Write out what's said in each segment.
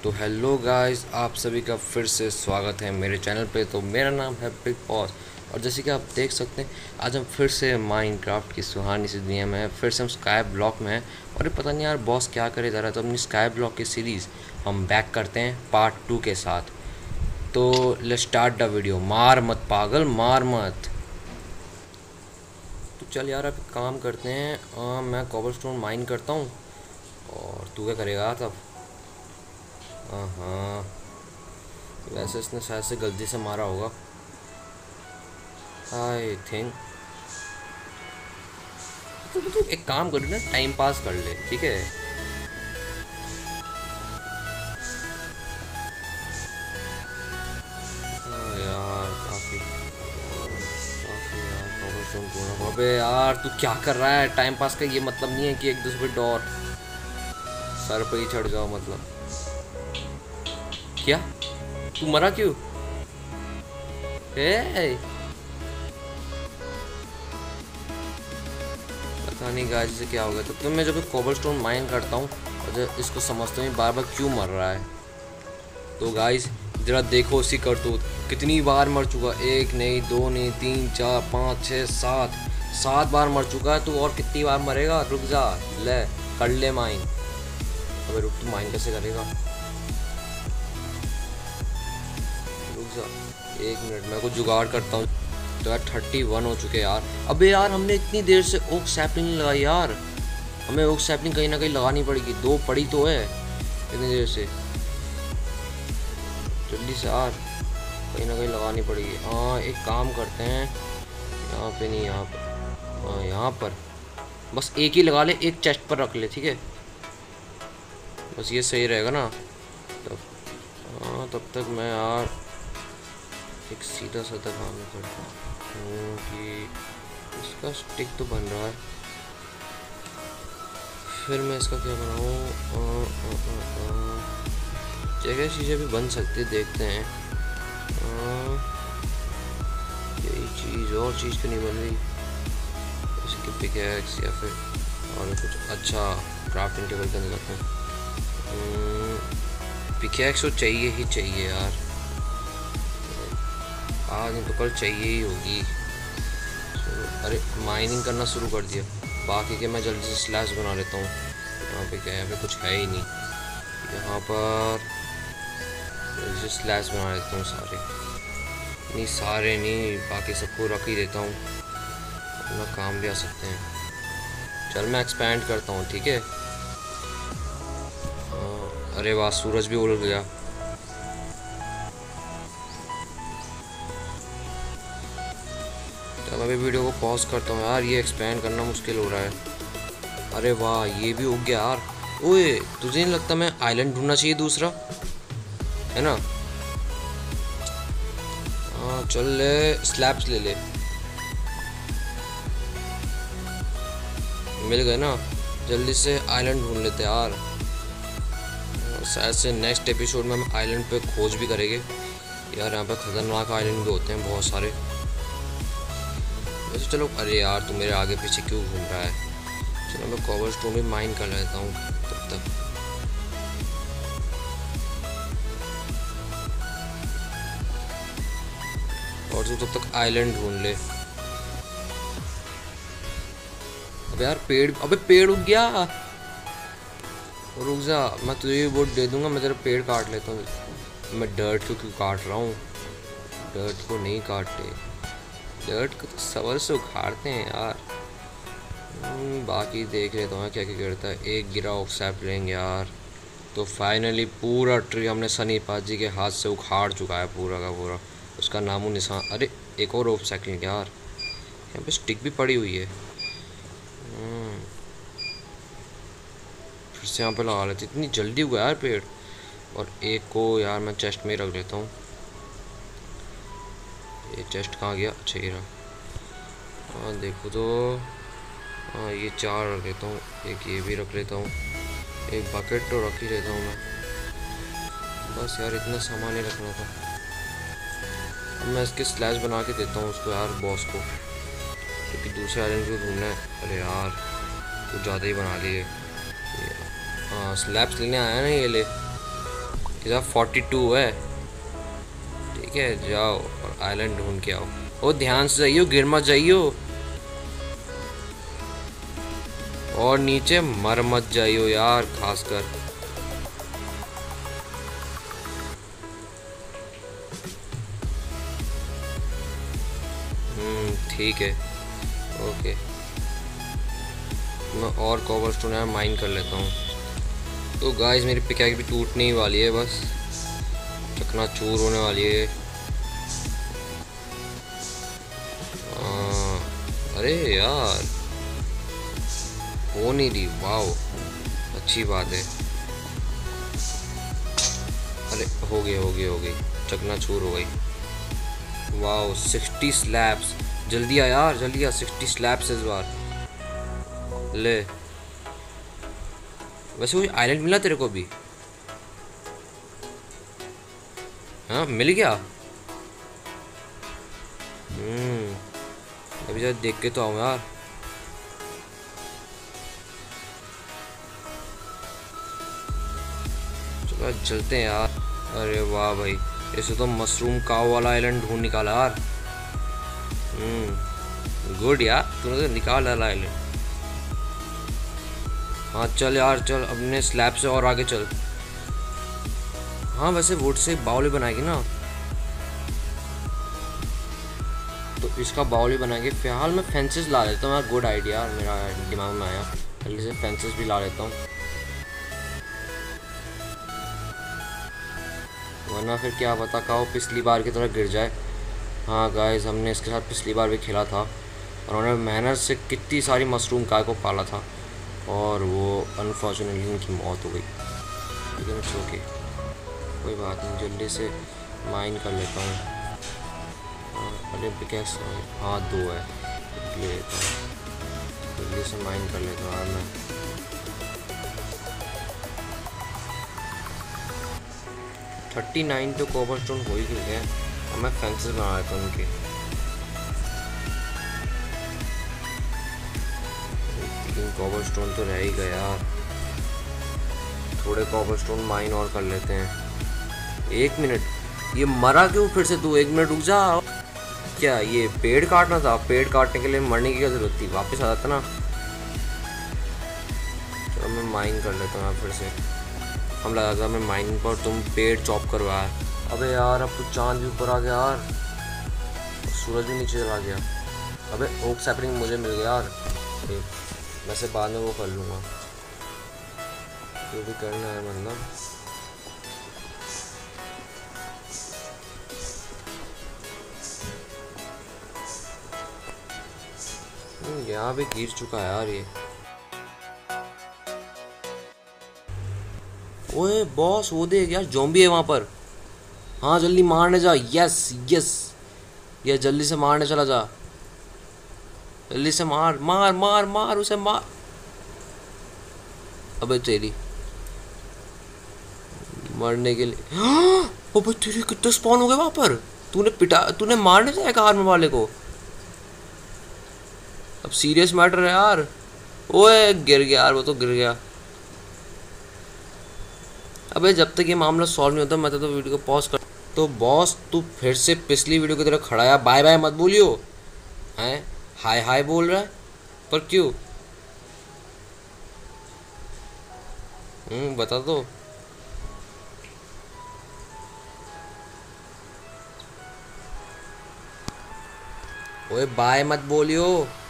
तो hello guys, आप सभी का फिर से स्वागत है मेरे चैनल पे। तो मेरा नाम है बिग बॉस और जैसे कि आप देख सकते हैं, आज हम फिर से माइनक्राफ्ट की सुहानी सी दुनिया में हैं। फिर से हम स्काई ब्लॉक में हैं और ये पता नहीं यार बॉस क्या करे जा रहा है। तो अपनी स्काई ब्लॉक की सीरीज़ हम बैक करते हैं पार्ट 2 के साथ। तो लेट्स स्टार्ट द वीडियो। मार मत पागल, मार मत। तो चल यार, अब एक काम करते हैं, मैं कॉबलस्टोन माइन करता हूँ और तू क्या करेगा तब। हाँ, वैसे इसने शायद से गलती से मारा होगा, आई थिंक। तो एक काम कर ना, टाइम पास कर ले, ठीक है। यार काफ़ी काफ़ी यार, कॉबलस्टोन पूरा। अबे यार तू क्या कर रहा है? टाइम पास का ये मतलब नहीं है कि एक दूसरे पे डोर सर पे ही चढ़ जाओ, मतलब क्या? तू मरा क्यों? ए पता नहीं गाइस से क्या हो गया। तो मैं जब कॉबलस्टोन माइन करता हूँ और जब इसको समझता हूँ बार बार क्यों मर रहा है। तो गाइस जरा देखो उसकी करतूत, कितनी बार मर चुका। एक नहीं, दो नहीं, तीन, चार, पाँच, छः, सात, 7 बार मर चुका है। तू और कितनी बार मरेगा? रुक जा, ले कर ले माइन। अबे रुक, तू माइन कैसे करेगा? रुक जा 1 मिनट, मैं कुछ जुगाड़ करता हूँ। तो यार 31 हो चुके यार। अबे यार हमने इतनी देर से ओक सैपलिंग नहीं लगाई यार। हमें ओक सैपलिंग कहीं ना कहीं लगानी पड़ेगी। 2 पड़ी तो है इतनी देर से। जल्दी से यार, कहीं ना कहीं लगानी पड़ेगी। हाँ एक काम करते हैं, यहाँ पे नहीं, यहाँ पर। हाँ यहाँ पर बस एक ही लगा ले, एक चेस्ट पर रख ले, ठीक है। बस ये सही रहेगा ना तब। हाँ तब तक मैं यार एक सीधा साधा काम करता हूँ कि इसका स्टिक तो बन रहा है, फिर मैं इसका क्या बनाऊँ। जगह चीज़ें भी बन सकती है, देखते हैं। यही चीज़ और चीज़ क्यों नहीं बन रही, जैसे कि पिकैक्स या फिर और कुछ अच्छा क्राफ्टिंग टेबल के अंदर जाते हैं। पिकैक्स तो चाहिए ही चाहिए यार, आज नहीं तो कल चाहिए ही होगी। अरे माइनिंग करना शुरू कर दिया। बाकी के मैं जल्दी से स्लैश बना लेता हूँ। यहाँ पे क्या है? यहाँ पे कुछ है ही नहीं। यहाँ पर जल्दी से स्लैश बना लेता हूँ सारे। नहीं सारे नहीं, बाकी सबको रख ही देता हूँ, अपना काम भी आ सकते हैं। चल मैं एक्सपैंड करता हूँ, ठीक है। अरे वाह, सूरज भी उड़ गया। चल अभी वीडियो को पॉज करता हूँ यार, ये एक्सपैंड करना मुश्किल हो रहा है। अरे वाह, ये भी उग गया यार। ओए तुझे नहीं लगता मैं आइलैंड ढूंढना चाहिए दूसरा, है ना? हाँ चल ले, स्लैब्स ले ले। मिल गए ना? जल्दी से आइलैंड ढूंढ लेते यार। शायद से नेक्स्ट एपिसोड में हम आइलैंड पे खोज भी करेंगे यार। यहाँ पे खतरनाक आइलैंड भी होते हैं बहुत सारे वैसे। चलो, अरे यार तू मेरे आगे पीछे क्यों घूम रहा है? चलो मैं कॉबलस्टोन भी माइन कर लेता हूँ तब तक। और तू तब तक आइलैंड ढूंढ ले। अबे यार पेड़, अबे पेड़ उग गया। रुक जा, मैं तुझे भी वोट दे दूंगा। मैं तेरा पेड़ काट लेता हूँ। मैं डर्ट को क्यों काट रहा हूँ? डर्ट को नहीं काटते, डर्ट को तो सवर से उखाड़ते हैं यार। बाकी देख लेता हूँ क्या क्या करता है। एक गिरा ऑक्सैप लेंगे यार। तो फाइनली पूरा ट्री हमने सनी पाजी के हाथ से उखाड़ चुका है, पूरा का पूरा। उसका नामो निशान। अरे एक और ऑफ सेकंड यार, यहाँ पे स्टिक भी पड़ी हुई है। फिर से यहाँ पे लगा लेते, इतनी जल्दी हुआ यार पेड़। और एक को यार मैं चेस्ट में रख लेता हूँ। ये चेस्ट कहाँ गया? अच्छा ये रहा। हाँ देखो तो, हाँ ये 4 रख लेता हूँ, एक ये भी रख लेता हूँ, एक बकेट तो रख ही लेता हूँ मैं। बस यार इतना सामान ही रखना था। अब मैं इसके स्लैश बना के देता हूँ उसको यार, बॉस को, क्योंकि दूसरे आइलैंड को ढूंढना है। अरे यार कुछ ज़्यादा ही बना लिए। हाँ स्लैब्स लेने आया ना, ये ले। इधर 42 है। ठीक है, जाओ और आइलैंड ढूंढ के आओ। ओ ध्यान से जाइयो, गिर मत जाइयो। और नीचे मर मत जाइयो यार, खासकर। ठीक है, ओके। मैं और कॉबलस्टोन यार माइन कर लेता हूँ। तो गाइस मेरी पिकैक्स भी टूटने ही वाली है, बस चकनाचूर होने वाली है। अरे यार हो नहीं रही, वाओ अच्छी बात है। अरे हो गई, चकनाचूर हो गई। Wow 60 slabs. जल्दी आ यार, जल्दी आ, 60 स्लैब्स इस बार। ले, वैसे कोई आइलैंड मिला तेरे को भी? हाँ मिल गया। अभी जरा देख के तो आऊँ यार। चलो चलते हैं यार। अरे वाह भाई, ऐसे तो मशरूम काव वाला आइलैंड ढूंढ निकाला यार। गुड यार, तूने तो निकाल डाला आइलैंड। हाँ चल यार चल, अपने स्लैब से और आगे चल। हाँ वैसे वुड से बाउल ही बनाएगी ना, तो इसका बाउल ही बनाएंगे। फिलहाल मैं फेंसेस ला लेता हूँ यार, गुड आइडिया मेरा दिमाग में आया। जल्दी से फेंसेस भी ला लेता हूँ, वरना फिर क्या पता काओ पिछली बार की तरह गिर जाए। हाँ गाइस, हमने इसके साथ पिछली बार भी खेला था और उन्होंने मेहनत से कितनी सारी मशरूम काय को पाला था, और वो अनफॉर्चुनेटली उनकी मौत हो गई। लेकिन इट्स ओके, कोई बात नहीं। जल्दी से माइन कर लेता हूँ। अरे पिकैक्स, हाँ 2 है, ले लेता हूँ। जल्दी से माइन कर लेता हूँ यार मैं। $39 तो कॉबलस्टोन हो ही गए हैं, और मैं फेंसेस बना लेता हूँ उनके। लेकिन कॉबलस्टोन तो रह ही गया यार, थोड़े कॉबलस्टोन माइन और कर लेते हैं। 1 मिनट, ये मरा क्यों फिर से तू? 1 मिनट रुक जा। क्या ये पेड़ काटना था? पेड़ काटने के लिए मरने की क्या जरूरत थी? वापस आ जाता ना। चलो मैं माइन कर लेता हूँ फिर से। हम लगा था मैं माइनिंग पर, तुम पेड़ चॉप करवा। अबे यार अब तो चांद भी ऊपर आ गया यार, सूरज भी नीचे चला गया। अबे ओक सैपलिंग मुझे मिल गया यार। वैसे बाद में वो कर लूँगा, जो भी करना है मतलब। यहाँ भी गिर चुका है यार ये। ओए बॉस, वो देख यार, ज़ॉम्बी है वहाँ पर। हाँ जल्दी मारने जा। यस यस, ये जल्दी से मारने चला जा। जल्दी से मार मार मार मार उसे, मार। अबे तेरी मरने के लिए। अबे तेरी कितने स्पॉन हो गए वहाँ पर? तूने मारने जाएगा आर्मर वाले को? अब सीरियस मैटर है यार। ओए गिर गया यार, वो तो गिर गया। अबे जब तक ये मामला सॉल्व नहीं होता मैं तो वीडियो को पॉज कर। तो बॉस तू फिर से पिछली वीडियो की तरह खड़ा है। बाय बाय मत बोलियो, हैं हाय हाय बोल रहा है, पर क्यों? बता दो। ओए बाय मत बोलियो।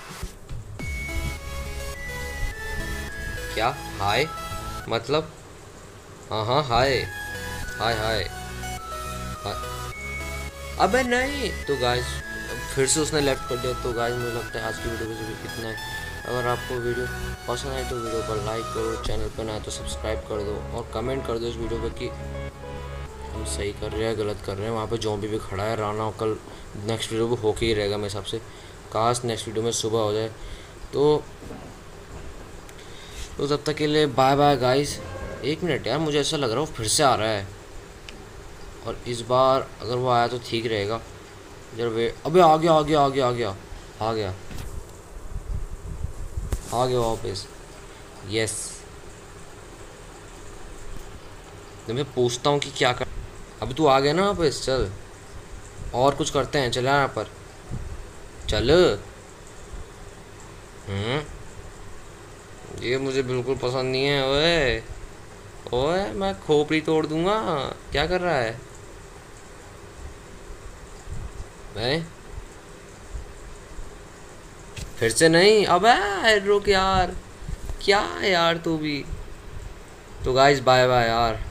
क्या हाय मतलब? हाँ हाँ हाय हाय हाय। अबे नहीं तो गाइस, फिर से उसने लेफ्ट कर दिया। तो गाइस मुझे लगता है आज की वीडियो में इतना है। अगर आपको वीडियो पसंद आए तो वीडियो को लाइक करो, चैनल पर नया तो सब्सक्राइब कर दो, और कमेंट कर दो इस वीडियो पे कि हम सही कर रहे हैं गलत कर रहे हैं। वहाँ पे ज़ॉम्बी भी खड़ा है। राना कल नेक्स्ट वीडियो में होके ही रहेगा मेरे हिसाब से। काश नेक्स्ट वीडियो में सुबह हो जाए। तो तब तक के लिए बाय बाय गाइस। 1 मिनट यार, मुझे ऐसा लग रहा है वो फिर से आ रहा है, और इस बार अगर वो आया तो ठीक रहेगा। जब वे अबे आ गया आ गया आ गया आ गया आ गया आ गया वापस। यस तो मैं पूछता हूँ कि क्या कर। अब तू आ गया ना वापस, चल और कुछ करते हैं, चला यहाँ पर चल। हम्म। ये मुझे बिल्कुल पसंद नहीं है। ओए ओए, मैं खोपड़ी तोड़ दूंगा। क्या कर रहा है? मैं फिर से नहीं, अबे रुक यार। क्या है यार तू भी। तो गाइस बाय बाय यार।